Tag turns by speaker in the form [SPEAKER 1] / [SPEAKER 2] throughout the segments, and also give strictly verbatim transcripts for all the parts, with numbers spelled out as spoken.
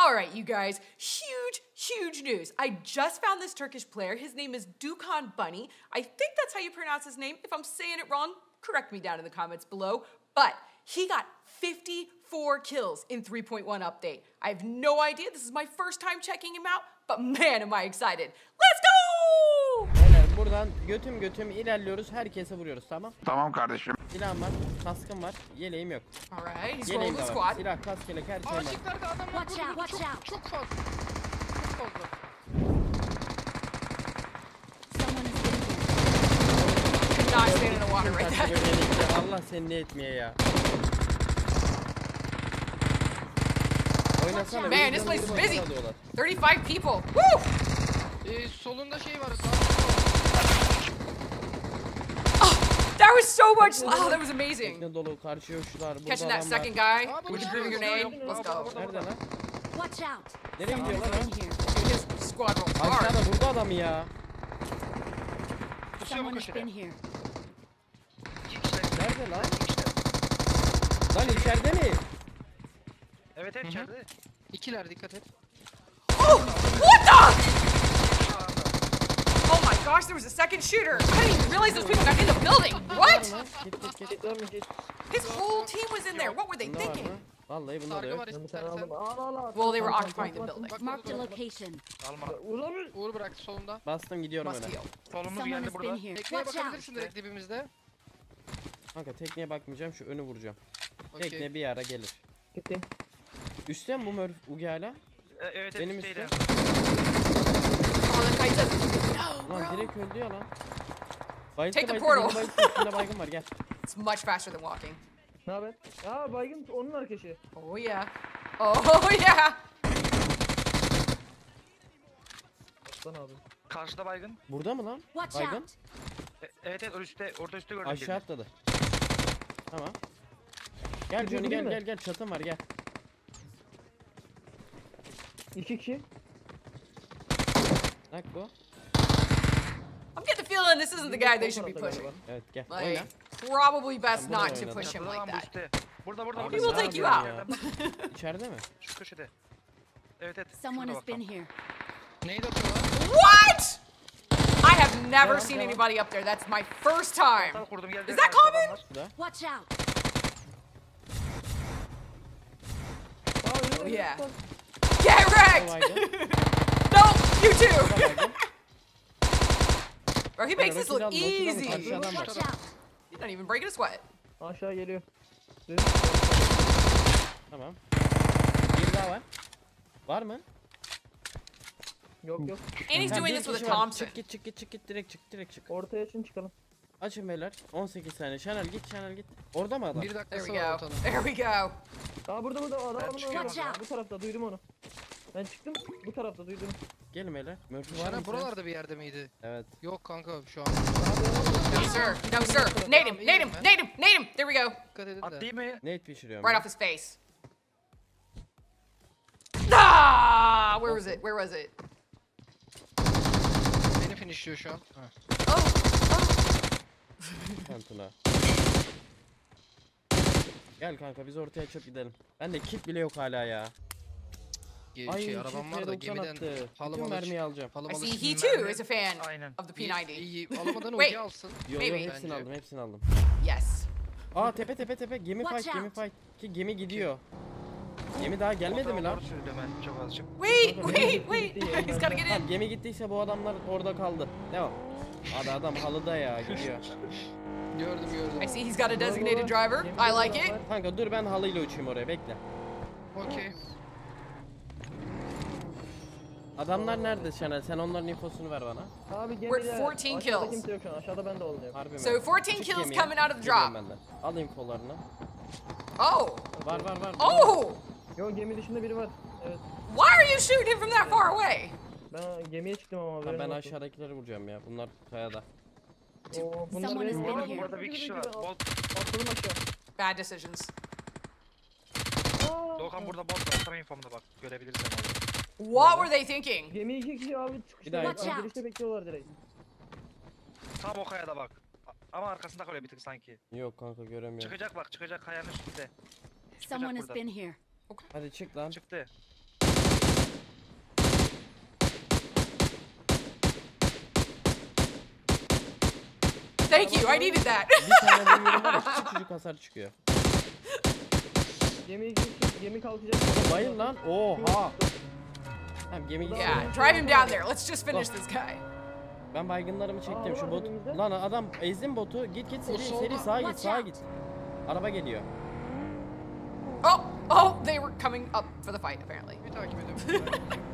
[SPEAKER 1] All right, you guys, huge, huge news. I just found this Turkish player. His name is Dukan Bunny. I think that's how you pronounce his name. If I'm saying it wrong, correct me down in the comments below. But he got fifty-four kills in three point one update. I have no idea. This is my first time checking him out, but man, am I excited. Let's go!
[SPEAKER 2] Beyler buradan götüm götüm ilerliyoruz. Herkese vuruyoruz, tamam?
[SPEAKER 3] Tamam kardeşim.
[SPEAKER 2] Silahım var, kaskım var, yeleğim yok.
[SPEAKER 1] All right, he's
[SPEAKER 2] Yeleğim
[SPEAKER 1] rolling
[SPEAKER 2] de
[SPEAKER 1] the
[SPEAKER 2] var.
[SPEAKER 1] squad.
[SPEAKER 2] Silah, kask, yelek, her şey var.
[SPEAKER 4] Açıklarda adamlar
[SPEAKER 5] Watch out,
[SPEAKER 4] burada
[SPEAKER 5] watch
[SPEAKER 4] çok,
[SPEAKER 5] out.
[SPEAKER 4] çok fazla. Çok fazla.
[SPEAKER 5] Someone is in here.
[SPEAKER 1] Could not stand in the water right
[SPEAKER 2] Kaçtı
[SPEAKER 1] there.
[SPEAKER 2] böyle yelekli. Allah seni ne etmeye ya. Oynasana.
[SPEAKER 1] Man,
[SPEAKER 2] bir
[SPEAKER 1] this place is
[SPEAKER 2] canı
[SPEAKER 1] busy.
[SPEAKER 2] alıyorlar.
[SPEAKER 1] thirty-five people. Woo!
[SPEAKER 4] Ee, solunda şey var.
[SPEAKER 1] That was so much. Oh, that was amazing.
[SPEAKER 2] Tekne dolu, karşı yoşular, burada
[SPEAKER 1] Catching that
[SPEAKER 2] adam var.
[SPEAKER 1] second guy
[SPEAKER 4] Aa,
[SPEAKER 1] with the
[SPEAKER 4] burada
[SPEAKER 1] grooving
[SPEAKER 4] var,
[SPEAKER 1] grenade.
[SPEAKER 4] burada,
[SPEAKER 1] Let's
[SPEAKER 4] burada,
[SPEAKER 1] go.
[SPEAKER 4] burada.
[SPEAKER 2] Nerede lan?
[SPEAKER 5] Watch out.
[SPEAKER 2] Nereye
[SPEAKER 5] Someone
[SPEAKER 2] gidiyor
[SPEAKER 5] is
[SPEAKER 2] lan
[SPEAKER 5] in
[SPEAKER 2] o?
[SPEAKER 5] here.
[SPEAKER 1] His squad rolled hard.
[SPEAKER 2] Aşağıda, burada adam ya.
[SPEAKER 4] Pusuyor bu
[SPEAKER 5] Someone has
[SPEAKER 4] köşede.
[SPEAKER 5] been here.
[SPEAKER 4] İki kişiler.
[SPEAKER 2] Nerede lan?
[SPEAKER 4] İki kişiler.
[SPEAKER 2] Lan içeride mi?
[SPEAKER 4] Evet evet içeride. İkiler dikkat et.
[SPEAKER 1] Oh, what the? Oh my gosh, there was a second shooter. I didn't even realize those people got in the building. What?
[SPEAKER 2] Lan, Git git git.
[SPEAKER 1] His whole team was in there. What were they
[SPEAKER 2] Bunda var
[SPEAKER 1] thinking?
[SPEAKER 2] mı? Vallahi bunda da
[SPEAKER 4] Sargı
[SPEAKER 2] yok.
[SPEAKER 4] var istersen.
[SPEAKER 1] Well, they were occupying the building.
[SPEAKER 4] Bak
[SPEAKER 5] Marked a
[SPEAKER 4] burada.
[SPEAKER 5] location.
[SPEAKER 4] Alma. Uğur bıraktı solunda.
[SPEAKER 2] Bastım gidiyorum
[SPEAKER 1] Must
[SPEAKER 2] öne.
[SPEAKER 1] heal.
[SPEAKER 4] Solumuz
[SPEAKER 5] Someone
[SPEAKER 4] geldi
[SPEAKER 5] has been
[SPEAKER 4] burada.
[SPEAKER 5] here.
[SPEAKER 4] Tekneye
[SPEAKER 5] Watch out.
[SPEAKER 4] bakabilirsin direkt dibimizde.
[SPEAKER 2] Kanka tekneye bakmayacağım, şu önü vuracağım.
[SPEAKER 4] Okey.
[SPEAKER 2] Tekne bir ara gelir. Üstten bu Murph Ugi hala.
[SPEAKER 4] Evet evet
[SPEAKER 2] Benim
[SPEAKER 4] üstteydi.
[SPEAKER 2] üstte.
[SPEAKER 1] Oh, the kite doesn't. No,
[SPEAKER 2] Lan
[SPEAKER 1] bro.
[SPEAKER 2] direkt öldü ya lan. Bayıldı
[SPEAKER 1] Take the
[SPEAKER 2] bayıldı,
[SPEAKER 1] portal.
[SPEAKER 2] yeni bayıldı. Üstünde baygın var, gel.
[SPEAKER 1] It's much faster than walking.
[SPEAKER 6] Ne haber? Aa baygın onun arkadaşı.
[SPEAKER 1] Oh yeah. Oh yeah.
[SPEAKER 6] Aslan abi.
[SPEAKER 4] Karşıda baygın.
[SPEAKER 2] Burada mı lan?
[SPEAKER 5] Watch
[SPEAKER 2] Baygın.
[SPEAKER 5] out.
[SPEAKER 4] E- Evet evet üstte orada üstte gördüm.
[SPEAKER 2] Aşağı atladı. Tamam. Gel
[SPEAKER 6] Gidiyor,
[SPEAKER 2] Johnny, gel
[SPEAKER 6] gidiyor
[SPEAKER 2] gel gel, çatım var, gel.
[SPEAKER 6] İki kişi.
[SPEAKER 2] Bak bu.
[SPEAKER 1] I'm getting the feeling this isn't the guy they should be pushing.
[SPEAKER 2] Evet gel.
[SPEAKER 1] Like,
[SPEAKER 2] Oyna.
[SPEAKER 1] probably best
[SPEAKER 2] Tamam,
[SPEAKER 1] not to
[SPEAKER 2] oynadım.
[SPEAKER 1] push him
[SPEAKER 4] Burada
[SPEAKER 1] like
[SPEAKER 4] lan bu
[SPEAKER 1] that.
[SPEAKER 4] üstte. Burada burada
[SPEAKER 2] Abi
[SPEAKER 4] burada.
[SPEAKER 1] He will
[SPEAKER 2] ne
[SPEAKER 1] take you
[SPEAKER 2] yapıyorsun
[SPEAKER 1] out.
[SPEAKER 2] ya? İçeride mi?
[SPEAKER 4] Şu köşede. Evet evet.
[SPEAKER 5] Someone
[SPEAKER 4] şurada
[SPEAKER 5] has
[SPEAKER 4] bak,
[SPEAKER 5] been
[SPEAKER 4] tam.
[SPEAKER 5] here.
[SPEAKER 4] Neydi atıyorlar?
[SPEAKER 1] What? I have never
[SPEAKER 2] Devam,
[SPEAKER 1] seen
[SPEAKER 2] devam.
[SPEAKER 1] anybody up there. That's my first time.
[SPEAKER 4] Tam kurdum geldi.
[SPEAKER 1] Is that
[SPEAKER 4] karşıda
[SPEAKER 1] common?
[SPEAKER 4] adamlar.
[SPEAKER 5] Watch out.
[SPEAKER 6] Aa
[SPEAKER 1] Oh
[SPEAKER 6] öyle
[SPEAKER 1] yeah.
[SPEAKER 6] mi?
[SPEAKER 1] Get
[SPEAKER 2] O
[SPEAKER 1] wrecked!
[SPEAKER 2] baygın.
[SPEAKER 1] No, you
[SPEAKER 2] O
[SPEAKER 1] too.
[SPEAKER 2] da baygın.
[SPEAKER 1] Bro, he makes this look
[SPEAKER 2] Bakın, bakın,
[SPEAKER 1] easy.
[SPEAKER 2] bakın,
[SPEAKER 1] He's
[SPEAKER 2] adam var.
[SPEAKER 5] Watch out.
[SPEAKER 1] not even breaking a sweat.
[SPEAKER 6] Aşağı geliyor.
[SPEAKER 2] Tamam. Bir daha var. Var mı?
[SPEAKER 6] Yok yok.
[SPEAKER 1] And he's
[SPEAKER 2] Ha,
[SPEAKER 1] doing
[SPEAKER 2] bir
[SPEAKER 1] this with
[SPEAKER 2] kişi
[SPEAKER 1] a
[SPEAKER 2] var.
[SPEAKER 1] Thompson.
[SPEAKER 2] Çık git çık git çık git, direkt çık direkt çık.
[SPEAKER 6] Ortaya açın çıkalım.
[SPEAKER 2] Açın beyler. on sekiz saniye. Şener git, Şener git. Orada mı adam?
[SPEAKER 4] Bir
[SPEAKER 1] There
[SPEAKER 4] dakikası
[SPEAKER 1] we
[SPEAKER 4] var
[SPEAKER 1] go.
[SPEAKER 4] ortanın.
[SPEAKER 1] There we go.
[SPEAKER 6] Aa burada burada adam adam
[SPEAKER 4] çıkıyorum
[SPEAKER 5] o zaman.
[SPEAKER 6] bu tarafta duydum onu. Ben çıktım bu tarafta duydum.
[SPEAKER 2] Gelin beyler. Murphy var
[SPEAKER 4] Şana
[SPEAKER 2] mı?
[SPEAKER 4] buralarda bir yerde miydi?
[SPEAKER 2] Evet.
[SPEAKER 4] Yok kanka şu an.
[SPEAKER 1] No sir. No sir. Nade him. Nade him. Nade him. Nade him. There we go.
[SPEAKER 4] Dikkat edin de.
[SPEAKER 3] Atlayayım mı?
[SPEAKER 2] Nate pişiriyorum.
[SPEAKER 1] Right
[SPEAKER 2] ya.
[SPEAKER 1] off his face. Ah! Where was it? Where was it?
[SPEAKER 4] Beni finishliyor şu an. Ha.
[SPEAKER 1] Oh.
[SPEAKER 2] Lan Tuna. Gel kanka biz ortaya çöp gidelim. Bende kit bile yok hala ya.
[SPEAKER 4] Ge-
[SPEAKER 2] Ay
[SPEAKER 4] şey arabam var da
[SPEAKER 2] P doksan
[SPEAKER 4] gemiden
[SPEAKER 2] attı. Bütün
[SPEAKER 4] halamalı.
[SPEAKER 2] mermiyi alacağım.
[SPEAKER 1] I
[SPEAKER 4] Halamalı.
[SPEAKER 1] see he too is a fan
[SPEAKER 3] Aynen.
[SPEAKER 1] of the P
[SPEAKER 4] İyi,
[SPEAKER 1] ninety.
[SPEAKER 4] iyi. Alamadan
[SPEAKER 1] Wait.
[SPEAKER 4] Ugi alsın.
[SPEAKER 2] Yo yo
[SPEAKER 1] Maybe.
[SPEAKER 2] hepsini
[SPEAKER 4] Bence.
[SPEAKER 2] aldım, hepsini aldım.
[SPEAKER 1] Yes.
[SPEAKER 2] Aa tepe tepe tepe gemi
[SPEAKER 5] Watch
[SPEAKER 2] fight, gemi
[SPEAKER 5] out.
[SPEAKER 2] fight. Ki gemi gidiyor. Gemi daha gelmedi mi lan?
[SPEAKER 3] Doğru söylüyorum ben çok azıcık.
[SPEAKER 1] Wait, wait, wait. He's gotta get
[SPEAKER 2] Tamam
[SPEAKER 1] in.
[SPEAKER 2] gemi gittiyse bu adamlar orada kaldı. Devam. Hadi adam halıda ya gidiyor.
[SPEAKER 4] Gördüm gördüm.
[SPEAKER 1] I see he's got a designated driver. I like it.
[SPEAKER 2] Kanka dur ben halıyla uçayım oraya, bekle.
[SPEAKER 4] Okey.
[SPEAKER 2] Adamlar nerede Şener? Sen onların infosunu ver bana.
[SPEAKER 6] Abi
[SPEAKER 1] We're
[SPEAKER 6] gemide.
[SPEAKER 1] fourteen
[SPEAKER 6] Aşağıda
[SPEAKER 1] kills.
[SPEAKER 6] kimse yok şu an. Aşağıda ben de olacağım.
[SPEAKER 2] Harbi mi?
[SPEAKER 1] So fourteen
[SPEAKER 2] Çık
[SPEAKER 1] kills
[SPEAKER 2] gemiye,
[SPEAKER 1] coming out of the
[SPEAKER 2] geliyorum
[SPEAKER 1] drop.
[SPEAKER 2] benden. Al infolarını.
[SPEAKER 1] Oh.
[SPEAKER 2] Var var var.
[SPEAKER 1] Oh.
[SPEAKER 6] Yok gemi dışında biri var. Evet.
[SPEAKER 1] Why are you shooting him from that far away?
[SPEAKER 6] Ben gemiye çıktım ama.
[SPEAKER 2] Tamam,
[SPEAKER 6] haberin
[SPEAKER 2] ben
[SPEAKER 6] olsun.
[SPEAKER 2] aşağıdakileri vuracağım ya. Bunlar kayada.
[SPEAKER 6] Oo, bunlar
[SPEAKER 5] Someone
[SPEAKER 6] benim
[SPEAKER 5] has been
[SPEAKER 6] burada
[SPEAKER 5] here.
[SPEAKER 3] Burada bir kişi var. Bot.
[SPEAKER 6] Atladım aşağı.
[SPEAKER 1] Bad decisions.
[SPEAKER 6] Aa,
[SPEAKER 3] Doğukan burada bot var. Sana infomda bak. Görebilirsen orada.
[SPEAKER 1] What were they thinking?
[SPEAKER 6] Gemi iki kişi abi
[SPEAKER 2] Bir
[SPEAKER 6] çıkışta.
[SPEAKER 2] daha
[SPEAKER 6] Watch
[SPEAKER 5] yapalım.
[SPEAKER 6] girişte bekliyorlar direkt.
[SPEAKER 3] Tam o kayada bak. A- Ama arkasında kalıyor bir tık sanki.
[SPEAKER 2] Yok kanka göremiyorum.
[SPEAKER 3] Çıkacak bak, çıkacak kayanın üstünde.
[SPEAKER 5] Someone has
[SPEAKER 3] burada.
[SPEAKER 5] been here.
[SPEAKER 2] Hadi çık lan.
[SPEAKER 3] Çıktı.
[SPEAKER 1] Thank you. I needed that.
[SPEAKER 2] Bir tane vuruyorum var ya küçücük hasar çıkıyor.
[SPEAKER 6] Gemi gemi kalkacak.
[SPEAKER 2] Bayıl lan. Oha. Tamam gemi gidiyor.
[SPEAKER 1] Yeah, drive him down there. Let's just finish this guy.
[SPEAKER 2] Ben baygınlarımı çektim
[SPEAKER 6] Aa,
[SPEAKER 2] şu
[SPEAKER 6] var
[SPEAKER 2] bot.
[SPEAKER 6] önümüzde.
[SPEAKER 2] Lan adam ezdin botu. Git git seri
[SPEAKER 4] solda.
[SPEAKER 2] seri sağa git
[SPEAKER 5] Watch
[SPEAKER 2] sağa
[SPEAKER 5] out.
[SPEAKER 2] git. Araba geliyor.
[SPEAKER 1] Oh, oh, they were coming up for the fight apparently.
[SPEAKER 4] Bir takip ediyorum.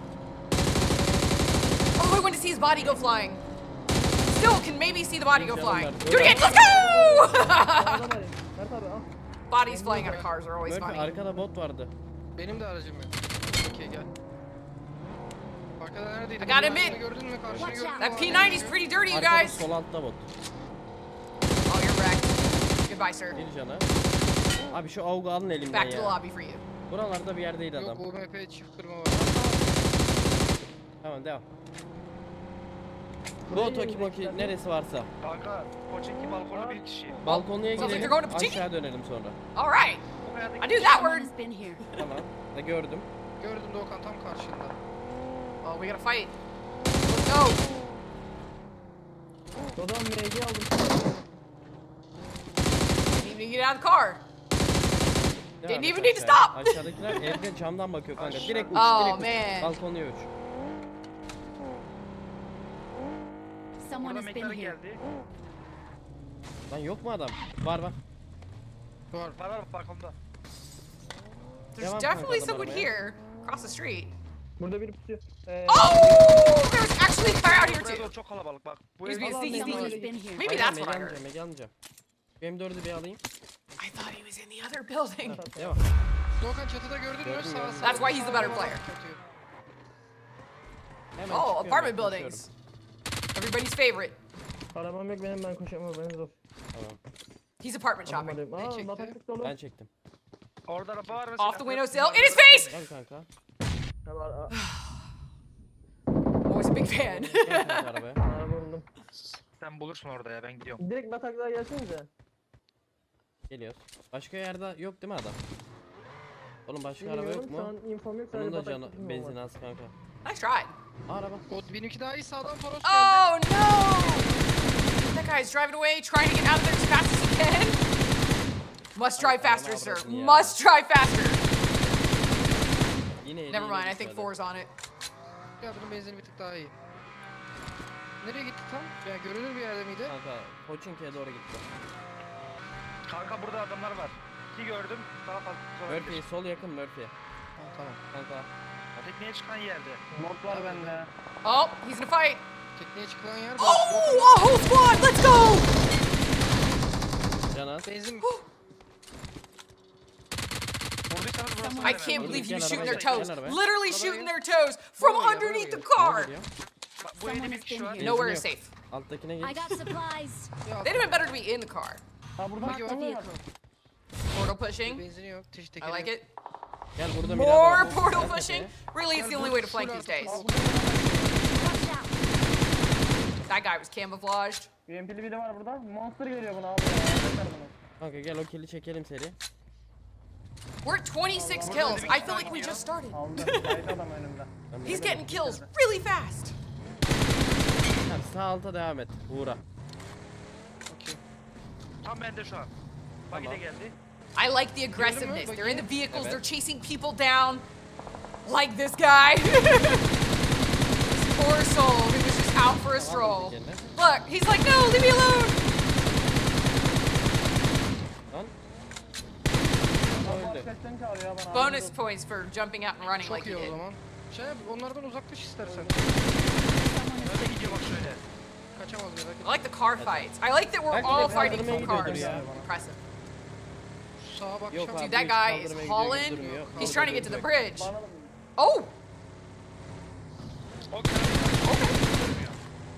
[SPEAKER 1] Oh, I want to see his body go flying. Still can maybe see the body go
[SPEAKER 2] Canım
[SPEAKER 1] flying.
[SPEAKER 2] ben-
[SPEAKER 1] Do it again. Let's go!
[SPEAKER 6] Adam arayın. Mert abi al.
[SPEAKER 1] Bodies flying out of cars are always
[SPEAKER 2] Murphy
[SPEAKER 1] funny.
[SPEAKER 2] arkada bot vardı.
[SPEAKER 4] Benim de aracım yok. Okey gel. Arkada neredeydi?
[SPEAKER 1] I got him
[SPEAKER 4] Karşını
[SPEAKER 1] in.
[SPEAKER 4] Gördün mü? Karşını
[SPEAKER 5] Watch
[SPEAKER 4] gördün
[SPEAKER 5] out.
[SPEAKER 4] mü?
[SPEAKER 1] That P ninety is pretty dirty, you
[SPEAKER 2] Arkada
[SPEAKER 1] guys.
[SPEAKER 2] sol altta bot.
[SPEAKER 1] Oh, you're wrecked. Goodbye, sir.
[SPEAKER 2] Bir canı. Abi şu avgu alın elimden
[SPEAKER 1] Back to the
[SPEAKER 2] ya.
[SPEAKER 1] lobby for you.
[SPEAKER 2] Buralarda bir yerdeydi adam.
[SPEAKER 4] Yok U M P çift kırma var.
[SPEAKER 2] Tamam devam. Bot oki moki neresi varsa.
[SPEAKER 3] Kanka Koçinki balkonu bir kişi.
[SPEAKER 2] Balkonluya
[SPEAKER 1] Sounds like
[SPEAKER 2] gidelim.
[SPEAKER 1] they're going to Pachiki.
[SPEAKER 2] Aşağı dönelim sonra.
[SPEAKER 1] All right.
[SPEAKER 3] Bu kayadaki
[SPEAKER 1] I knew that
[SPEAKER 5] Someone
[SPEAKER 1] word.
[SPEAKER 5] has been here.
[SPEAKER 2] Tamam. Da gördüm.
[SPEAKER 4] Gördüm Doğukan tam karşında.
[SPEAKER 1] Oh, we gotta fight. Let's go.
[SPEAKER 6] Dodam M G aldım.
[SPEAKER 1] Need to get out of the car.
[SPEAKER 2] Devam
[SPEAKER 1] Didn't
[SPEAKER 2] et
[SPEAKER 1] even need to
[SPEAKER 2] aşağıya.
[SPEAKER 1] stop.
[SPEAKER 2] Aşağıdakiler evde camdan bakıyor kanka.
[SPEAKER 3] Aşağı-
[SPEAKER 2] Direkt uç,
[SPEAKER 1] Oh,
[SPEAKER 2] direkt uç.
[SPEAKER 1] man.
[SPEAKER 2] Balkonluya uç.
[SPEAKER 5] Someone
[SPEAKER 3] Burada
[SPEAKER 5] has been
[SPEAKER 3] mekleri
[SPEAKER 5] here.
[SPEAKER 3] geldi.
[SPEAKER 2] Lan yok mu adam? Var var.
[SPEAKER 4] Var.
[SPEAKER 3] Var var balkonda.
[SPEAKER 1] There's
[SPEAKER 2] Devam
[SPEAKER 1] definitely
[SPEAKER 2] kanka
[SPEAKER 1] someone
[SPEAKER 2] arabaya.
[SPEAKER 1] here across the street.
[SPEAKER 6] Burada biri pusuyor. Ee,
[SPEAKER 1] Oh, there's actually a car out here
[SPEAKER 3] Buraya
[SPEAKER 1] too.
[SPEAKER 3] doğru çok kalabalık bak. Bu
[SPEAKER 1] He's
[SPEAKER 3] ev
[SPEAKER 1] being
[SPEAKER 6] Allah
[SPEAKER 1] sneaky,
[SPEAKER 6] Allah.
[SPEAKER 5] Someone
[SPEAKER 1] sneaky.
[SPEAKER 5] has been here.
[SPEAKER 1] Maybe
[SPEAKER 2] Aynen,
[SPEAKER 1] that's what I
[SPEAKER 2] Megi
[SPEAKER 1] heard.
[SPEAKER 2] almayacağım, Megi almayacağım. M dördü bir alayım.
[SPEAKER 1] I thought he was in the other building.
[SPEAKER 2] Devam.
[SPEAKER 4] Doğukan çatıda gördün mü?
[SPEAKER 2] Gördüm,
[SPEAKER 4] Sağ
[SPEAKER 2] gördüm.
[SPEAKER 4] sağ.
[SPEAKER 1] That's why he's the better
[SPEAKER 4] sağ-
[SPEAKER 1] player.
[SPEAKER 4] Atıyor.
[SPEAKER 2] Hemen
[SPEAKER 1] Oh,
[SPEAKER 2] çıkıyorum,
[SPEAKER 1] apartment
[SPEAKER 2] koşuyorum.
[SPEAKER 1] buildings. Everybody's favorite.
[SPEAKER 6] arabam yok benim, ben koşamam, ben zor.
[SPEAKER 2] Tamam.
[SPEAKER 1] He's apartment shopping.
[SPEAKER 6] Arabam
[SPEAKER 4] Ne
[SPEAKER 6] Aa
[SPEAKER 4] çekti?
[SPEAKER 6] bataklık dolu.
[SPEAKER 2] Ben çektim.
[SPEAKER 3] Orada araba var ve
[SPEAKER 1] Off the
[SPEAKER 3] silah
[SPEAKER 1] window
[SPEAKER 3] yok.
[SPEAKER 1] sill. In his face!
[SPEAKER 2] Gel kanka.
[SPEAKER 6] Tamam, ara-
[SPEAKER 1] Always a big fan.
[SPEAKER 2] Gel kanka arabaya.
[SPEAKER 6] araba buldum.
[SPEAKER 3] Sen bulursun orada ya ben gidiyorum.
[SPEAKER 6] Direkt bataklığa gelsenize.
[SPEAKER 2] Geliyoruz. Başka yerde yok değil mi adam? Oğlum başka araba
[SPEAKER 6] Bilmiyorum,
[SPEAKER 2] yok
[SPEAKER 6] şu
[SPEAKER 2] mu?
[SPEAKER 6] an infom yok, sadece
[SPEAKER 2] Bunun da
[SPEAKER 6] bataklık
[SPEAKER 2] canı
[SPEAKER 6] infom
[SPEAKER 2] benzin
[SPEAKER 6] var.
[SPEAKER 2] az kanka.
[SPEAKER 1] Nice try.
[SPEAKER 2] Aa, araba.
[SPEAKER 4] O benimki daha iyi sağdan Toros geldi.
[SPEAKER 1] Oh no! That guy's driving away, trying to get out of there as fast as he can. Must drive faster, sir.
[SPEAKER 2] avradın ya.
[SPEAKER 1] Must drive faster.
[SPEAKER 2] Yine eli
[SPEAKER 1] Never
[SPEAKER 2] yine
[SPEAKER 1] mind, I think
[SPEAKER 2] gitmedi.
[SPEAKER 1] four's on it.
[SPEAKER 4] Ya bunun benzini bir tık daha iyi. Nereye gitti tam? Ya görünür bir yerde miydi?
[SPEAKER 2] Kanka Pochinki'ye doğru gitti.
[SPEAKER 3] Kanka burada adamlar var. İki gördüm. Daha fazla.
[SPEAKER 2] Murphy sol yakın Murphy.
[SPEAKER 4] Ha, tamam.
[SPEAKER 2] Kanka.
[SPEAKER 3] Tekneye çıkan yerde.
[SPEAKER 6] Mod var bende.
[SPEAKER 1] Oh, he's in a fight.
[SPEAKER 4] Tekneye çıkılan yer.
[SPEAKER 1] Oh, a whole squad, let's go!
[SPEAKER 2] Canaz.
[SPEAKER 4] Benzin
[SPEAKER 3] Vurduysanız burası
[SPEAKER 5] Someone-
[SPEAKER 1] I can't believe you
[SPEAKER 2] Gel
[SPEAKER 1] shooting their
[SPEAKER 2] arabaya,
[SPEAKER 1] toes.
[SPEAKER 2] gel arabaya.
[SPEAKER 1] Literally
[SPEAKER 4] Arabaya
[SPEAKER 1] shooting
[SPEAKER 4] gel.
[SPEAKER 1] their toes from
[SPEAKER 4] Arabaya gel,
[SPEAKER 1] underneath the
[SPEAKER 4] arabaya
[SPEAKER 1] car.
[SPEAKER 2] Ne diyor?
[SPEAKER 3] Bak bu evde
[SPEAKER 5] Someone
[SPEAKER 3] bir
[SPEAKER 5] has
[SPEAKER 3] kişi
[SPEAKER 5] been
[SPEAKER 3] var.
[SPEAKER 5] here.
[SPEAKER 1] Nowhere
[SPEAKER 2] Benzin
[SPEAKER 1] is
[SPEAKER 2] yok.
[SPEAKER 1] safe.
[SPEAKER 2] Alttakine
[SPEAKER 5] I
[SPEAKER 2] git.
[SPEAKER 5] got supplies.
[SPEAKER 4] ya
[SPEAKER 1] They'd have been better to be in the car.
[SPEAKER 6] Ha buradan
[SPEAKER 5] Mark the
[SPEAKER 6] çıkanlar
[SPEAKER 5] vehicle.
[SPEAKER 6] var.
[SPEAKER 1] Portal pushing.
[SPEAKER 4] benzini yok. Teş
[SPEAKER 1] I
[SPEAKER 4] tekeri.
[SPEAKER 1] like it.
[SPEAKER 2] Gel burada Mirada
[SPEAKER 1] More
[SPEAKER 2] var.
[SPEAKER 1] portal
[SPEAKER 2] Gel
[SPEAKER 1] pushing.
[SPEAKER 2] tepeye.
[SPEAKER 1] Really, it's the only way to flank these days.
[SPEAKER 5] Watch out.
[SPEAKER 1] That guy was camouflaged.
[SPEAKER 6] U M P'li biri var burada. Monster geliyor buna abi. Yeter bunu.
[SPEAKER 2] Kanka gel o kili çekelim seri.
[SPEAKER 1] We're at twenty-six kills. I feel like we just started.
[SPEAKER 6] Aldı. Kaydı adam önümde.
[SPEAKER 2] Ben
[SPEAKER 1] He's
[SPEAKER 2] burada-
[SPEAKER 1] getting kills really fast.
[SPEAKER 2] Tamam, sağ alta devam et. Uğra.
[SPEAKER 4] Okey.
[SPEAKER 3] Tam bende şu an. Buggy de
[SPEAKER 2] Tamam.
[SPEAKER 3] geldi.
[SPEAKER 1] I like the aggressiveness.
[SPEAKER 4] Bak
[SPEAKER 1] They're in the
[SPEAKER 4] yine.
[SPEAKER 1] vehicles,
[SPEAKER 2] Evet.
[SPEAKER 1] they're chasing people down. Like this guy. This poor soul who was just out for a stroll.
[SPEAKER 2] kendine.
[SPEAKER 1] Look, he's like, no, leave me alone.
[SPEAKER 2] Lan. Öldü.
[SPEAKER 6] Kaçtan çağırıyor bana.
[SPEAKER 1] Bonus points for jumping out and running
[SPEAKER 4] Çok
[SPEAKER 1] like
[SPEAKER 4] iyi
[SPEAKER 1] he
[SPEAKER 4] o
[SPEAKER 1] did.
[SPEAKER 4] zaman. Şey yap, onlardan uzaklaş istersen.
[SPEAKER 5] Someone has
[SPEAKER 3] Öyle gidiyor bak şöyle.
[SPEAKER 4] Kaçamaz merak etme.
[SPEAKER 1] I like the car fights. I like that we're
[SPEAKER 2] Belki
[SPEAKER 1] all
[SPEAKER 2] de
[SPEAKER 1] fighting
[SPEAKER 2] kaldırmaya
[SPEAKER 1] from cars.
[SPEAKER 2] gidiyordur ya.
[SPEAKER 1] Impressive.
[SPEAKER 4] Sağa bakacağım.
[SPEAKER 2] Yok abi.
[SPEAKER 1] Dude, that
[SPEAKER 2] hiç
[SPEAKER 1] guy is
[SPEAKER 2] kaldırmaya
[SPEAKER 1] hauling.
[SPEAKER 2] gidiyor, durmuyor.
[SPEAKER 1] He's trying to get to the bridge.
[SPEAKER 6] Bana da
[SPEAKER 1] Oh,
[SPEAKER 3] O kadar. Görmüyor.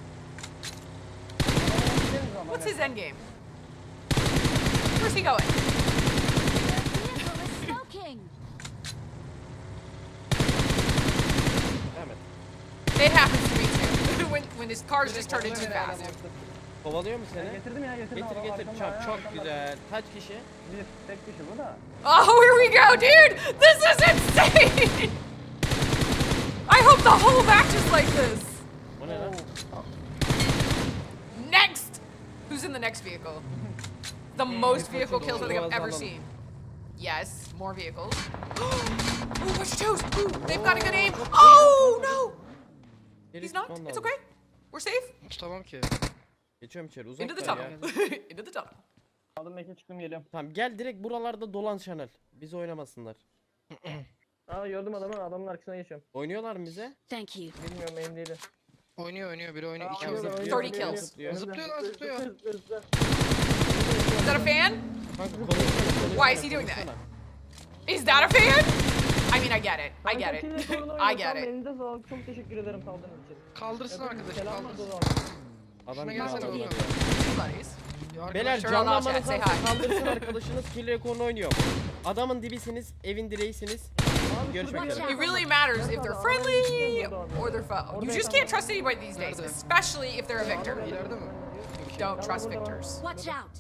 [SPEAKER 6] gideriz ama.
[SPEAKER 1] what's his end game? Where's he going?
[SPEAKER 5] vehicle is smoking.
[SPEAKER 2] Devam et.
[SPEAKER 1] It happens to me too. when when his cars just turned too fast.
[SPEAKER 2] Kovalıyor mu seni?
[SPEAKER 6] Getirdim ya, getirdim.
[SPEAKER 2] Getir
[SPEAKER 6] Adam
[SPEAKER 2] getir.
[SPEAKER 6] arkamda,
[SPEAKER 2] Çok
[SPEAKER 6] ayağı
[SPEAKER 2] çok
[SPEAKER 6] arkamda.
[SPEAKER 2] güzel. Kaç kişi?
[SPEAKER 6] Bir tek kişi bu da.
[SPEAKER 1] Oh, here we go, dude! This is insane! I hope the whole match is like this.
[SPEAKER 2] O ne lan?
[SPEAKER 1] Next! Who's who's in the next vehicle? The most vehicle kills I think I've ever
[SPEAKER 2] Doğru.
[SPEAKER 1] seen. Yes, more vehicles. Ooh, watch your toes. Ooh, they've got a good aim. Oh no!
[SPEAKER 2] Geri
[SPEAKER 1] He's not.
[SPEAKER 2] gitmem
[SPEAKER 1] It's
[SPEAKER 2] lazım.
[SPEAKER 1] okay. We're safe.
[SPEAKER 4] Tutamam ki.
[SPEAKER 2] Geçiyorum içeri
[SPEAKER 1] Into the
[SPEAKER 2] uzaklar
[SPEAKER 1] tunnel.
[SPEAKER 2] ya.
[SPEAKER 1] Into the tunnel.
[SPEAKER 6] Aldım meke çıktım geliyorum.
[SPEAKER 2] Tamam gel direkt buralarda dolan Chanel. Biz oynamasınlar.
[SPEAKER 6] Aa gördüm adamı, adamın arkasına geçiyorum.
[SPEAKER 2] Oynuyorlar mı bize?
[SPEAKER 5] Thank you.
[SPEAKER 6] Bilmiyorum emin değilim.
[SPEAKER 4] Oynuyor oynuyor biri oynuyor. İki
[SPEAKER 6] Aa,
[SPEAKER 4] oynuyor.
[SPEAKER 6] oynuyor,
[SPEAKER 1] thirty
[SPEAKER 6] oynuyor,
[SPEAKER 1] kills.
[SPEAKER 6] oynuyor.
[SPEAKER 4] Zıplıyor lan, zıplıyor.
[SPEAKER 6] Hızlı, hızlı.
[SPEAKER 1] Is that a fan?
[SPEAKER 2] Kanka konuşsana.
[SPEAKER 1] Why is he doing that? Is that a fan? I mean, I get it. I get it. I get it.
[SPEAKER 6] Elinize sağlık. Çok teşekkür ederim kaldığınız için.
[SPEAKER 4] Kaldırsın arkadaşı,
[SPEAKER 6] Selam
[SPEAKER 4] kaldırsın.
[SPEAKER 6] olsun.
[SPEAKER 2] Adam
[SPEAKER 4] Şuna
[SPEAKER 2] gibi
[SPEAKER 4] gelsene
[SPEAKER 2] adam.
[SPEAKER 4] Volkan.
[SPEAKER 1] Buddies.
[SPEAKER 4] Ya arkadaş,
[SPEAKER 2] Beyler
[SPEAKER 1] Turn on all
[SPEAKER 2] canlanmanız
[SPEAKER 1] chat, say
[SPEAKER 2] varsa
[SPEAKER 1] hi.
[SPEAKER 2] kaldırsın arkadaşınız kill rekorunu oynuyor. Adamın dibisiniz, evin direğisiniz. Görüşmek
[SPEAKER 5] Watch
[SPEAKER 2] üzere.
[SPEAKER 1] It really matters if they're friendly or they're foe. You just can't trust anybody these days, especially if they're a victor.
[SPEAKER 4] İleride mi?
[SPEAKER 1] Don't trust victors.
[SPEAKER 5] Watch out.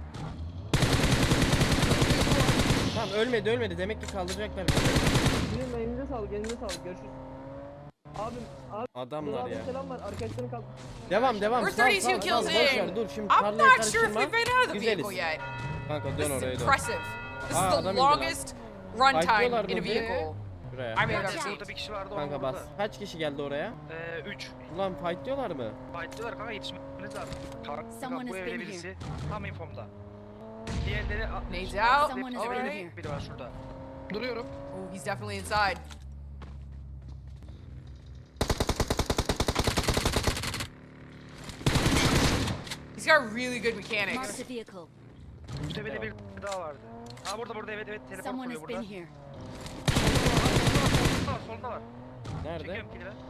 [SPEAKER 2] Tamam ölmedi ölmedi demek ki kaldıracaklar bizi.
[SPEAKER 6] Sizin elinize sağlık, elinize sağlık. Görüşürüz. Abim, abi.
[SPEAKER 2] Adamlar ya.
[SPEAKER 6] Selam var. Arkadaşlarım kaldı.
[SPEAKER 2] Devam devam.
[SPEAKER 1] We're
[SPEAKER 2] Sal,
[SPEAKER 1] thirty-two
[SPEAKER 2] sal,
[SPEAKER 1] kills
[SPEAKER 2] sal, boş ver,
[SPEAKER 1] in.
[SPEAKER 2] Dur şimdi
[SPEAKER 1] I'm
[SPEAKER 2] tarlaya
[SPEAKER 1] not sure if
[SPEAKER 2] karıştırma.
[SPEAKER 1] we've been out of the
[SPEAKER 2] Güzeliz.
[SPEAKER 1] vehicle yet.
[SPEAKER 2] Kanka
[SPEAKER 1] This
[SPEAKER 2] dön
[SPEAKER 1] is
[SPEAKER 2] oraya dön.
[SPEAKER 1] impressive. This
[SPEAKER 2] Aa,
[SPEAKER 1] is the
[SPEAKER 2] adam indi lan.
[SPEAKER 1] longest runtime
[SPEAKER 2] Fightlıyorlar
[SPEAKER 1] in a
[SPEAKER 2] mı?
[SPEAKER 1] vehicle
[SPEAKER 2] Şuraya.
[SPEAKER 1] I may have ever
[SPEAKER 5] Watch
[SPEAKER 1] seen.
[SPEAKER 5] out.
[SPEAKER 3] Burada bir kişi vardı onun
[SPEAKER 2] Kanka bas.
[SPEAKER 3] burada.
[SPEAKER 2] Kaç kişi geldi oraya?
[SPEAKER 3] Ee, üç.
[SPEAKER 2] Ulan fight diyorlar mı?
[SPEAKER 3] Fightlıyorlar kanka, yetişmeniz lazım. Kanka
[SPEAKER 5] Someone
[SPEAKER 3] bu
[SPEAKER 5] has
[SPEAKER 3] evde
[SPEAKER 5] been
[SPEAKER 3] birisi. Tam infomda. Diğerleri... a-
[SPEAKER 1] Nades
[SPEAKER 3] işte
[SPEAKER 1] out.
[SPEAKER 5] Someone
[SPEAKER 3] hepsi
[SPEAKER 5] has been
[SPEAKER 3] böyle
[SPEAKER 5] here.
[SPEAKER 3] biri var şurada.
[SPEAKER 4] Duruyorum.
[SPEAKER 1] Oh, he's definitely inside. He's got really good
[SPEAKER 5] Mark
[SPEAKER 1] mechanics.
[SPEAKER 5] the vehicle.
[SPEAKER 3] Bu tepede bir daha vardı. Ha burada burada evet evet teleport
[SPEAKER 5] Someone
[SPEAKER 3] kuruyor
[SPEAKER 5] has
[SPEAKER 3] burada.
[SPEAKER 5] been here.
[SPEAKER 3] Solunda var solunda var.
[SPEAKER 2] Nerede?
[SPEAKER 3] Çekiyorum kili ben.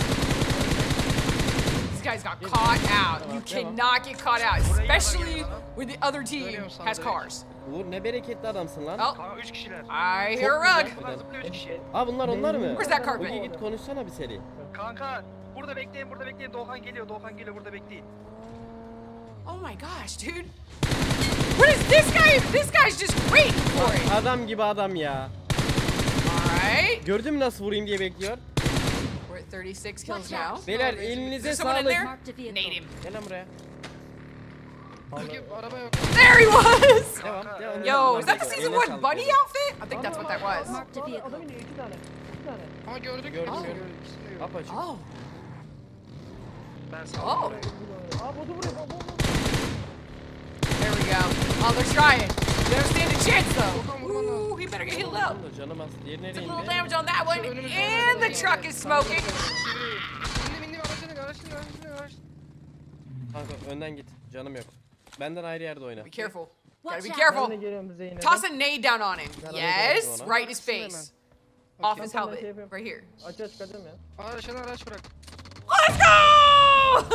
[SPEAKER 1] These guys got caught out. You cannot get caught out, especially when the other team has cars.
[SPEAKER 2] Uğur ne bereketli adamsın lan.
[SPEAKER 1] Oh,
[SPEAKER 3] Kanka üç kişiler.
[SPEAKER 1] I hear a rug.
[SPEAKER 3] Bunlar zıplıyor üç kişi.
[SPEAKER 2] Aa bunlar onlar mı?
[SPEAKER 1] Where's that carpet?
[SPEAKER 2] Ogi git konuşsana bir seri.
[SPEAKER 3] Kanka burada bekleyin burada bekleyin. Doğukan geliyor Doğukan geliyor burada bekleyin.
[SPEAKER 1] Oh my gosh, dude. What is this guy? This guy's just waiting for it.
[SPEAKER 2] Adam gibi adam ya.
[SPEAKER 1] Alright.
[SPEAKER 2] Gördün mü nasıl vurayım diye bekliyor.
[SPEAKER 1] We're at thirty-six kills now.
[SPEAKER 2] Beyler
[SPEAKER 1] Is
[SPEAKER 2] elinize
[SPEAKER 1] there someone in
[SPEAKER 2] sağlık.
[SPEAKER 1] there?
[SPEAKER 5] Mark the vehicle.
[SPEAKER 1] Nade him.
[SPEAKER 2] Gel lan buraya.
[SPEAKER 4] Peki araba yok.
[SPEAKER 1] There he was!
[SPEAKER 2] Devam. devam.
[SPEAKER 1] Yo, is that the
[SPEAKER 2] Eline
[SPEAKER 1] season one
[SPEAKER 2] sağlık
[SPEAKER 1] bunny
[SPEAKER 2] beyler.
[SPEAKER 1] outfit? I think that's what that was.
[SPEAKER 5] Mark the vehicle.
[SPEAKER 6] Adam iniyor iki tane. İki tane.
[SPEAKER 4] Ha gördük.
[SPEAKER 2] Gördüm,
[SPEAKER 4] ikisini
[SPEAKER 2] gördüm.
[SPEAKER 4] gördük, ikisini gördük.
[SPEAKER 2] Apaçık.
[SPEAKER 1] Oh.
[SPEAKER 3] Ben sağ
[SPEAKER 1] Oh.
[SPEAKER 6] Aa botu vuruyor. Bom, bom, bom.
[SPEAKER 1] There we go. Oh, they're trying. They don't stand a chance though.
[SPEAKER 4] Volkan vurman lazım.
[SPEAKER 1] Ooh, he better get healed up.
[SPEAKER 2] Oğlum da canım az. Diğeri nereye
[SPEAKER 1] Took a little
[SPEAKER 2] indi?
[SPEAKER 1] damage on that one, and the truck is smoking.
[SPEAKER 4] İndim indim aracını aracını aracını aracını.
[SPEAKER 2] Kanka önden git. Canım yok. Benden ayrı yerde oyna.
[SPEAKER 1] Be careful. Gotta be
[SPEAKER 5] Watch out.
[SPEAKER 6] Ben de
[SPEAKER 1] careful.
[SPEAKER 6] geliyorum Zeynep'e.
[SPEAKER 1] Toss a nade down on him. Yes,
[SPEAKER 2] ona.
[SPEAKER 1] right his face. Off his
[SPEAKER 6] Tamam, ben
[SPEAKER 1] helmet.
[SPEAKER 6] şey yapıyorum.
[SPEAKER 1] Right here.
[SPEAKER 6] Açığa çıkaracağım ya.
[SPEAKER 4] Araçını araç bırak.
[SPEAKER 1] Let's go!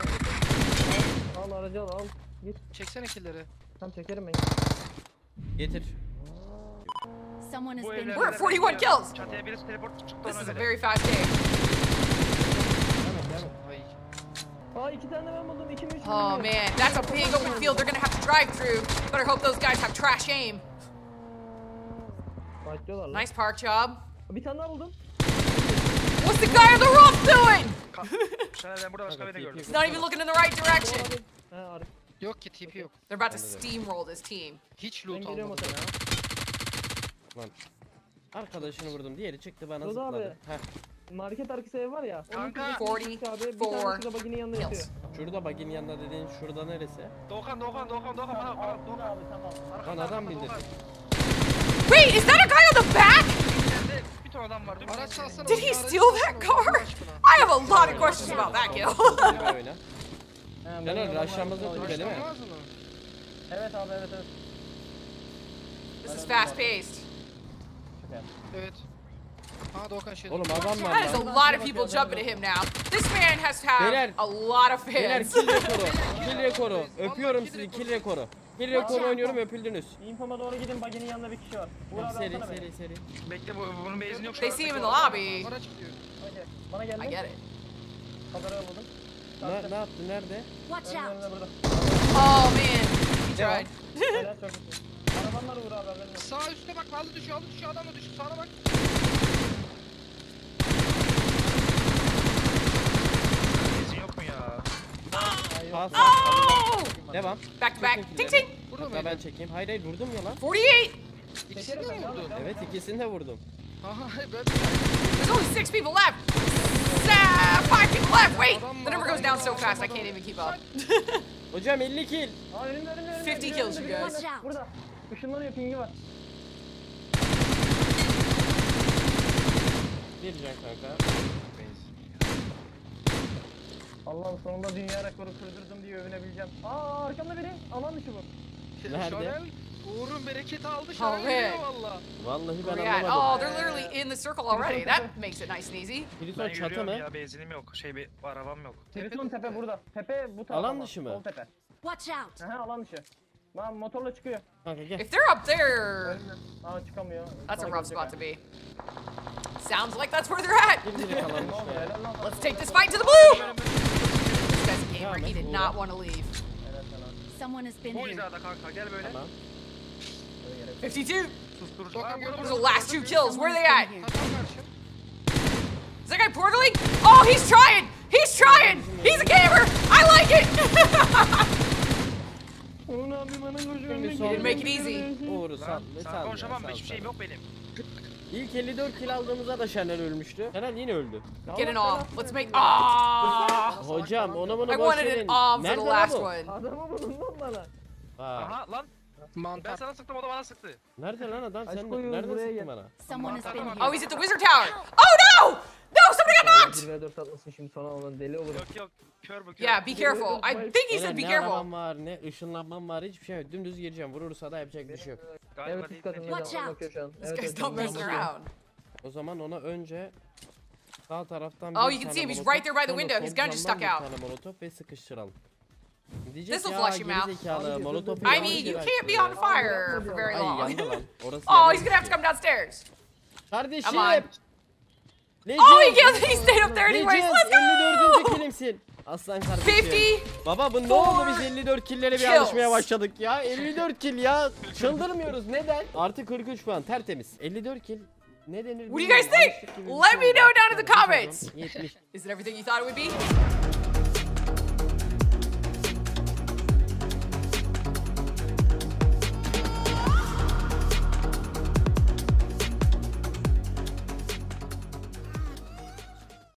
[SPEAKER 6] Al aracı al al. Git.
[SPEAKER 4] Çeksene killeri.
[SPEAKER 6] Tam çekerim ben.
[SPEAKER 2] Getir.
[SPEAKER 5] Someone has
[SPEAKER 3] Bu
[SPEAKER 5] been
[SPEAKER 3] evlerde
[SPEAKER 1] We're at
[SPEAKER 5] here.
[SPEAKER 1] forty-one kills.
[SPEAKER 3] Çatıya birisi teleport çıktı
[SPEAKER 1] This
[SPEAKER 3] ona
[SPEAKER 1] is a
[SPEAKER 3] göre.
[SPEAKER 1] very fast game.
[SPEAKER 6] Devam et devam et.
[SPEAKER 4] Ay.
[SPEAKER 6] Aa iki tane ben buldum. İki mi üç mü
[SPEAKER 1] Oh
[SPEAKER 6] bilmiyorum.
[SPEAKER 1] man, that's a big open field they're gonna have to drive through. Better hope those guys have trash aim.
[SPEAKER 6] Fightlıyorlar lan.
[SPEAKER 1] Nice park job.
[SPEAKER 6] Bir tane daha buldum.
[SPEAKER 1] What's the guy on the roof doing?
[SPEAKER 3] Şöyle ben burada başka birini gördüm.
[SPEAKER 1] He's not even looking in the right direction.
[SPEAKER 6] He Arif.
[SPEAKER 4] Yok ki tipi yok.
[SPEAKER 1] They're about to steamroll this team.
[SPEAKER 4] Hiç
[SPEAKER 6] Ben
[SPEAKER 4] loot
[SPEAKER 6] geliyorum o
[SPEAKER 4] almadım
[SPEAKER 6] tarafa.
[SPEAKER 4] ya.
[SPEAKER 2] Lan. Arkadaşını vurdum. Diğeri çıktı bana
[SPEAKER 6] Dodo abi.
[SPEAKER 2] zıpladı. Heh.
[SPEAKER 6] Market arkası ev var ya. onun
[SPEAKER 3] Kanka.
[SPEAKER 6] şuradaki küçük abi, bir tane
[SPEAKER 1] forty-four
[SPEAKER 6] şurada baginin yanında yatıyor.
[SPEAKER 1] Kills.
[SPEAKER 2] Şurada bagin yanında dediğin şurada neresi?
[SPEAKER 3] Doğukan Doğukan Doğukan Doğukan bana bana Doğukan.
[SPEAKER 6] abi tamam.
[SPEAKER 2] Lan adam bildirdi.
[SPEAKER 1] Wait, is that a guy on the back?
[SPEAKER 3] İçeride bir ton adam var. Dur.
[SPEAKER 4] Araç salsana.
[SPEAKER 1] Did
[SPEAKER 4] bana,
[SPEAKER 1] he
[SPEAKER 4] aracı
[SPEAKER 1] steal
[SPEAKER 4] salsana
[SPEAKER 1] that
[SPEAKER 4] bana,
[SPEAKER 1] car?
[SPEAKER 4] Allah aşkına.
[SPEAKER 1] I have a lot of questions about that kill.
[SPEAKER 2] Tekrar oyna.
[SPEAKER 6] He,
[SPEAKER 2] Caner,
[SPEAKER 6] baginin
[SPEAKER 2] rushlanmaz
[SPEAKER 6] yanında
[SPEAKER 2] yok
[SPEAKER 6] yatıyor.
[SPEAKER 2] değil mi?
[SPEAKER 4] Başlanmaz mı?
[SPEAKER 6] Evet abi evet evet.
[SPEAKER 1] This is fast paced.
[SPEAKER 4] Evet. Ha Doğukan şey.
[SPEAKER 2] Oğlum adam var
[SPEAKER 1] That is a
[SPEAKER 2] lan.
[SPEAKER 1] lot of people jumping at him now. This man has to have
[SPEAKER 2] Beyler,
[SPEAKER 1] a lot of
[SPEAKER 2] Beyler
[SPEAKER 1] fans.
[SPEAKER 2] kill rekoru. Kill rekoru. Öpüyorum sizi kill rekoru. Kill rekoru oynuyorum öpüldünüz.
[SPEAKER 6] İnfoma doğru gidin baginin yanında bir kişi var. Uğur abi
[SPEAKER 2] Seri
[SPEAKER 6] alsana beni.
[SPEAKER 2] seri seri.
[SPEAKER 3] Bekle bu bunun benzin yok şu
[SPEAKER 1] They
[SPEAKER 3] an.
[SPEAKER 1] see him in the lobby.
[SPEAKER 4] Araç gidiyor.
[SPEAKER 6] Okey. Bana geldi.
[SPEAKER 1] I get it.
[SPEAKER 6] Kamerayı buldum.
[SPEAKER 2] Ne, ne yaptı nerede?
[SPEAKER 5] Watch
[SPEAKER 6] Önümde
[SPEAKER 5] out.
[SPEAKER 6] önümde burada.
[SPEAKER 1] Oh man, he tried.
[SPEAKER 6] Helal çok iyi. Araban var Uğur abi haberin olsun.
[SPEAKER 4] Sağ üstte bak halı düşüyor halı düşüyor adam da düşüyor sağına bak.
[SPEAKER 3] Benzin yok mu ya?
[SPEAKER 2] Pas.
[SPEAKER 1] Oh!
[SPEAKER 2] Devam.
[SPEAKER 1] Back to back.
[SPEAKER 2] Çekin
[SPEAKER 1] Ting
[SPEAKER 2] killeri.
[SPEAKER 1] ting.
[SPEAKER 4] Burada
[SPEAKER 2] Hatta ben
[SPEAKER 4] mıydı?
[SPEAKER 2] çekeyim. Hayır hayır vurdum ya lan.
[SPEAKER 1] forty-eight.
[SPEAKER 4] İkisini de mi vurdu?
[SPEAKER 2] Evet ikisini de vurdum.
[SPEAKER 4] Aha ben
[SPEAKER 1] There's only six people left. Sa- Five people left. Wait. The number goes down so fast I can't even keep up.
[SPEAKER 2] Hocam elli kill.
[SPEAKER 6] Aa önümde önümde önümde.
[SPEAKER 1] fifty
[SPEAKER 6] Önümde,
[SPEAKER 1] kills, you
[SPEAKER 6] önümde,
[SPEAKER 1] guys.
[SPEAKER 6] önümde. Burada. Işınlanıyor pingi var.
[SPEAKER 2] Bir can kanka.
[SPEAKER 6] Allah'ım sonunda dünya rekoru kırdırdım diye övünebileceğim. Aa arkamda biri. Alan dışı bu.
[SPEAKER 2] Nerede?
[SPEAKER 4] Şarel, Uğur'un bereketi aldı
[SPEAKER 1] Oh,
[SPEAKER 4] Şarel
[SPEAKER 1] man.
[SPEAKER 4] geliyor valla.
[SPEAKER 2] Vallahi ben
[SPEAKER 1] Where you at?
[SPEAKER 2] anlamadım.
[SPEAKER 1] Oh, they're literally in the circle already. That makes it nice and easy.
[SPEAKER 2] Plüton
[SPEAKER 3] Ben
[SPEAKER 2] çatı
[SPEAKER 3] yürüyorum
[SPEAKER 2] mı?
[SPEAKER 3] ya benzinim yok. Şey bir arabam yok.
[SPEAKER 6] Triton tepe burada. Tepe bu tarafa.
[SPEAKER 2] Alan
[SPEAKER 6] bak,
[SPEAKER 2] dışı mı?
[SPEAKER 6] Sol tepe.
[SPEAKER 5] Watch out!
[SPEAKER 6] Aha alan dışı. Lan motorla çıkıyor.
[SPEAKER 2] Kanka gel.
[SPEAKER 1] If they're up there,
[SPEAKER 6] Önümde. Aa çıkamıyor.
[SPEAKER 1] that's a
[SPEAKER 6] Sana
[SPEAKER 1] rough
[SPEAKER 6] gelecek
[SPEAKER 1] spot to be. Sounds like that's where they're at.
[SPEAKER 2] Bir biri
[SPEAKER 6] ha. Ne
[SPEAKER 2] kalanmış
[SPEAKER 6] oldu
[SPEAKER 2] ya.
[SPEAKER 6] helal lan.
[SPEAKER 1] Let's take this fight to the blue. This guy's a gamer. He did not want to leave.
[SPEAKER 6] Helal sana.
[SPEAKER 5] Someone has been
[SPEAKER 3] Bu
[SPEAKER 5] here.
[SPEAKER 3] hizada kanka gel böyle.
[SPEAKER 2] Tamam.
[SPEAKER 1] fifty-two.
[SPEAKER 3] Susturucu.
[SPEAKER 4] Dokan
[SPEAKER 3] Aa,
[SPEAKER 4] gördün
[SPEAKER 3] burada,
[SPEAKER 4] mü?
[SPEAKER 1] Those
[SPEAKER 3] burada.
[SPEAKER 1] are the last two kills. Where are they at?
[SPEAKER 4] Hakan karşı.
[SPEAKER 1] Is that guy portaling? Oh, he's trying. He's trying. He's a gamer. I like it.
[SPEAKER 6] Uğur abi bana koşuyor.
[SPEAKER 2] Şimdi
[SPEAKER 1] You
[SPEAKER 2] son-
[SPEAKER 1] didn't make it easy.
[SPEAKER 2] Uğur'u sal.
[SPEAKER 3] Lan
[SPEAKER 2] Ne
[SPEAKER 3] sana
[SPEAKER 2] sal ya,
[SPEAKER 3] konuşamam
[SPEAKER 2] sal,
[SPEAKER 3] hiçbir
[SPEAKER 2] sal.
[SPEAKER 3] şeyim yok benim.
[SPEAKER 2] İlk elli dört kill aldığımızda da Şener ölmüştü. Şener yine öldü.
[SPEAKER 1] Get an off. Let's make. Ah.
[SPEAKER 2] Hocam onu bunu
[SPEAKER 1] I
[SPEAKER 2] boş
[SPEAKER 1] wanted
[SPEAKER 2] verin.
[SPEAKER 1] an arm for
[SPEAKER 2] Nerede
[SPEAKER 1] the
[SPEAKER 2] lan
[SPEAKER 1] last
[SPEAKER 2] bu?
[SPEAKER 1] one.
[SPEAKER 6] Adamı bulun lan bana.
[SPEAKER 2] Ha.
[SPEAKER 3] Aha lan ben
[SPEAKER 4] Mantar.
[SPEAKER 3] sana sıktım o da bana sıktı.
[SPEAKER 2] Nerede lan adam? Sen
[SPEAKER 6] Aşk oyun,
[SPEAKER 2] nerede
[SPEAKER 6] buraya
[SPEAKER 2] sıktın
[SPEAKER 6] gel.
[SPEAKER 2] bana?
[SPEAKER 5] Someone has been
[SPEAKER 1] Oh,
[SPEAKER 5] here.
[SPEAKER 1] he's at the wizard tower. Oh no! No, somebody got knocked.
[SPEAKER 6] bir ve dört atmasın şimdi sonra ona deli olurum.
[SPEAKER 3] Yok yok kör bu kör.
[SPEAKER 1] Yeah, be careful. I think he
[SPEAKER 2] Beyler,
[SPEAKER 1] said be
[SPEAKER 2] ne
[SPEAKER 1] careful.
[SPEAKER 2] arabam var ne ışınlanmam var hiçbir şey yok. Dümdüz gireceğim. Vurursa da yapacak bir şey yok.
[SPEAKER 3] Galiba
[SPEAKER 6] Evet üst
[SPEAKER 3] değil,
[SPEAKER 6] katında
[SPEAKER 5] Watch
[SPEAKER 6] da
[SPEAKER 5] out.
[SPEAKER 6] bakıyor şu an.
[SPEAKER 1] This
[SPEAKER 6] Evet,
[SPEAKER 1] guy's
[SPEAKER 6] evet,
[SPEAKER 1] not
[SPEAKER 6] evet,
[SPEAKER 1] messing
[SPEAKER 6] bakıyor.
[SPEAKER 1] around.
[SPEAKER 2] O zaman ona önce sağ taraftan
[SPEAKER 1] Oh,
[SPEAKER 2] bir
[SPEAKER 1] you can
[SPEAKER 2] tane
[SPEAKER 1] see him. He's
[SPEAKER 2] molotof,
[SPEAKER 1] right there by the
[SPEAKER 2] sonra
[SPEAKER 1] window. His
[SPEAKER 2] sol
[SPEAKER 1] gun just
[SPEAKER 2] camdan
[SPEAKER 1] stuck out.
[SPEAKER 2] Bir tane molotof ve sıkıştıralım. Diyecek
[SPEAKER 1] This'll
[SPEAKER 2] ya
[SPEAKER 1] flush him out.
[SPEAKER 2] gerizekalı
[SPEAKER 6] Abi,
[SPEAKER 2] molotofu
[SPEAKER 1] I
[SPEAKER 2] yanlış
[SPEAKER 1] mean, you
[SPEAKER 2] yere
[SPEAKER 1] can't be
[SPEAKER 2] açtı
[SPEAKER 1] on
[SPEAKER 2] ya.
[SPEAKER 1] fire for very
[SPEAKER 2] Ay
[SPEAKER 1] long.
[SPEAKER 2] yandı lan. Orası
[SPEAKER 1] Oh,
[SPEAKER 2] yandı
[SPEAKER 1] he's gonna have to
[SPEAKER 2] işte.
[SPEAKER 1] come downstairs.
[SPEAKER 2] Kardeşim.
[SPEAKER 1] Come on.
[SPEAKER 2] Legend.
[SPEAKER 1] Oh, he killed. He stayed up there anyways.
[SPEAKER 2] Legend,
[SPEAKER 1] Let's
[SPEAKER 2] elli dördüncü
[SPEAKER 1] go.
[SPEAKER 2] kilimsin. Aslan kardeşim.
[SPEAKER 1] fifty.
[SPEAKER 2] Baba bu ne oldu biz elli dört killere bir
[SPEAKER 1] kills.
[SPEAKER 2] alışmaya başladık ya. elli dört kill ya. Çıldırmıyoruz neden? Artı kırk üç puan tertemiz. elli dört kill. Ne denir?
[SPEAKER 1] What do you guys
[SPEAKER 2] bilmiyorum.
[SPEAKER 1] think?
[SPEAKER 2] Alıştık gibi bir
[SPEAKER 1] Let
[SPEAKER 2] şey
[SPEAKER 1] me
[SPEAKER 2] oldu.
[SPEAKER 1] know down in the
[SPEAKER 2] Yani bir
[SPEAKER 1] comments.
[SPEAKER 2] sezon yetmiş.
[SPEAKER 1] Is it everything you thought it would be?